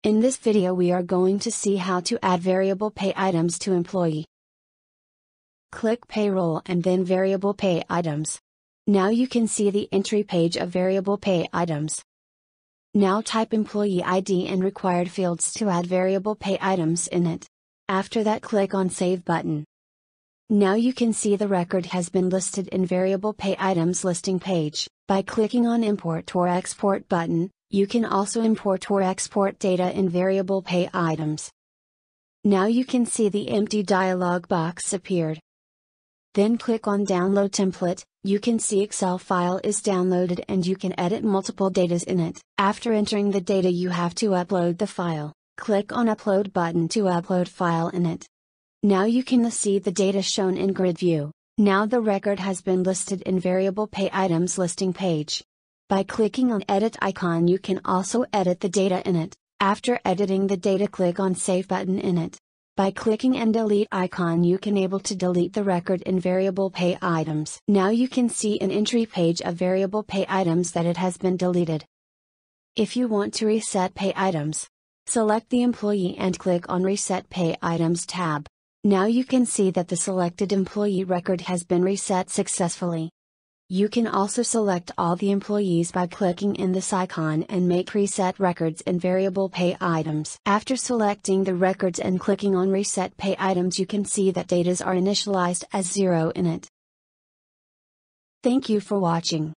In this video we are going to see how to add variable pay items to employee. Click Payroll and then Variable Pay Items. Now you can see the entry page of variable pay items. Now type employee ID and required fields to add variable pay items in it. After that click on Save button. Now you can see the record has been listed in variable pay items listing page. By clicking on Import or Export button, you can also import or export data in variable pay items. Now you can see the empty dialog box appeared. Then click on Download Template. You can see Excel file is downloaded and you can edit multiple datas in it. After entering the data you have to upload the file. Click on Upload button to upload file in it. Now you can see the data shown in grid view. Now the record has been listed in variable pay items listing page. By clicking on Edit icon you can also edit the data in it. After editing the data click on Save button in it. By clicking and Delete icon you can able to delete the record in variable pay items. Now you can see an entry page of variable pay items that it has been deleted. If you want to reset pay items, select the employee and click on Reset Pay Items tab. Now you can see that the selected employee record has been reset successfully. You can also select all the employees by clicking in this icon and make reset records in variable pay items. After selecting the records and clicking on Reset Pay Items you can see that datas are initialized as 0 in it. Thank you for watching.